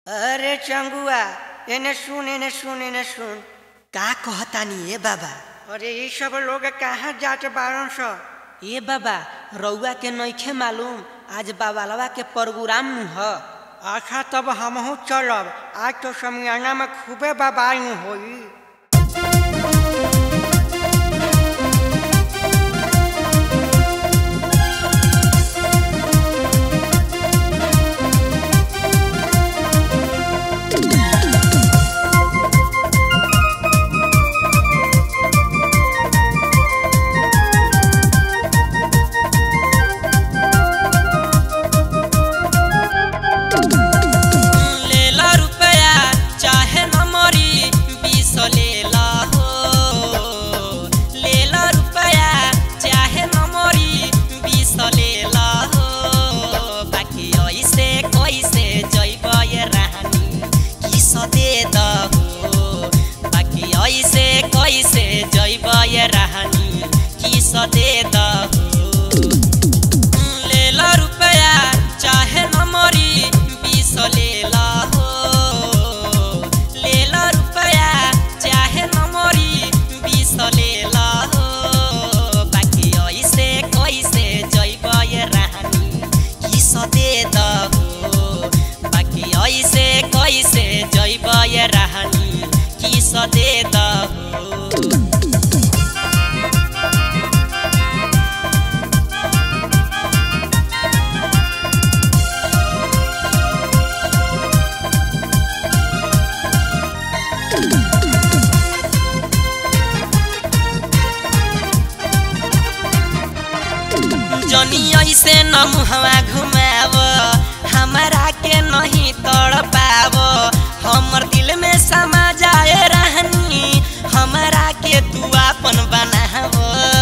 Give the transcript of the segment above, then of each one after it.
अरे चंगुआ एने सुन का कहतानी ए बाबा। अरे ये सब लोग कहाँ जाते बारन सो। ए बाबा रउआ के नइखे मालूम आज बाबालवा के प्रोग्राम नु ह। अच्छा तब हमहू चलब, आज तो समियाना में खूबे बबाल नु होई। दे दहु लेला रुपया चाहे नमरी 20 लेला हो। लेला रुपया चाहे नमरी 20 लेला हो। बाकी ऐसे कैसे जइब ये रानी किस दे दहु। बाकी ऐसे कैसे जइब ये रानी किस दे दहु। जनी ऐसे न मुहवा घुमाव हमारा के नहीं तड़ पाव। हमर दिल में समा जाए रहनी हमारा के तू अपन बनाव।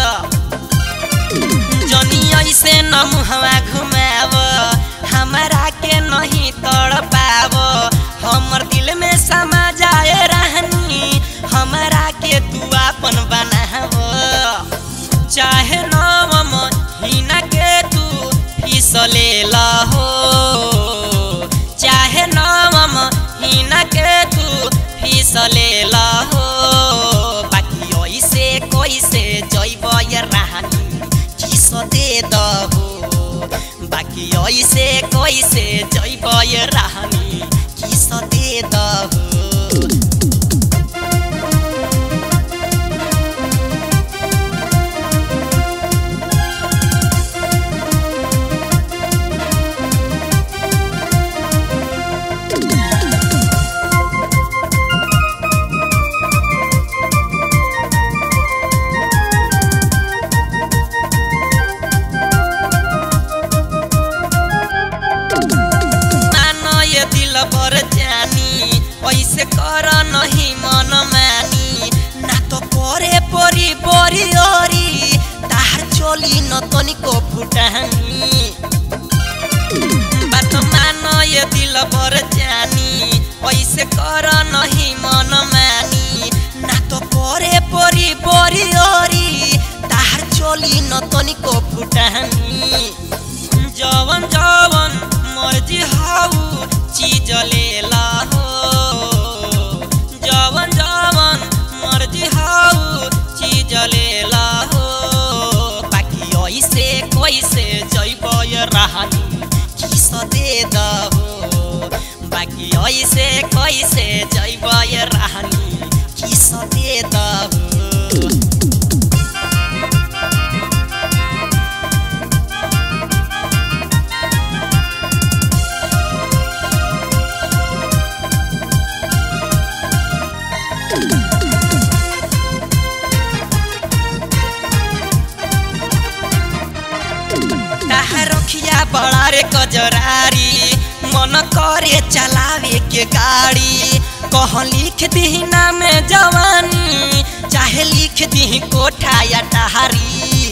जनी ऐसे न मुहवा घुमाव हमारा के नहीं तड़ पाव। हमर दिल में समा जाए रहनी हमारा के तू अपन बनाव। चाहे नवम हिना के तू फीस लेला हो। चाहे नवम हिना के तू फीस लेला हो। बाकी ऐसे कैसे जइब ये रानी किस दे दहु। बाकी ऐसे कैसे जइब ये रानी किस दे दहु। ऐसे कर नहीं मन मानी ना तो करे परी बरी ओरी तार चोली न तनिको फुटानी। बात मान ये दिल भर जानी ऐसे कर नहीं मन मानी ना तो करे परी बरी ओरी तार चोली न तनिको फुटानी। जवन जवन मर्जी हाउ चीज लेला हो। जवन जवन मर्जी हाउ चीज लेला हो। बाकी ऐसे कैसे जइब ये रानी किस दे दहु। बाकी ऐसे कैसे जइब ये रानी किस दे दहु। रखिया बड़ा रे कजरारी मन करे चलावे के गाड़ी। कह लिख दी नाम जवानी चाहे लिख दी कोठा या टहारी।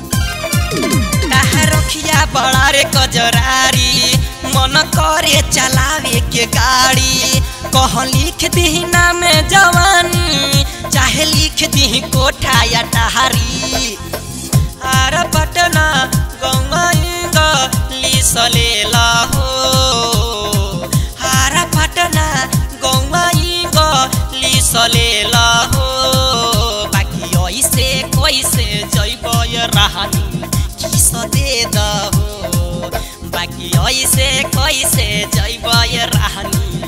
रखिया बड़ा रे कजरारी मन करे चलावे के गाड़ी। कह लिख दी नाम जवानी चाहे लिख दी कोठा या टहारी। आर पटना गंगा लिस लेला हो। हारा पटना बाकी ऐसे कैसे जइब ये रानी